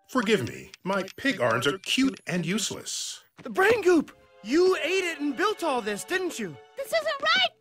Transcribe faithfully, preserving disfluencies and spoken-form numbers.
Forgive me. My pig arms are cute and useless. The brain goop! You ate it and built all this, didn't you? This isn't right!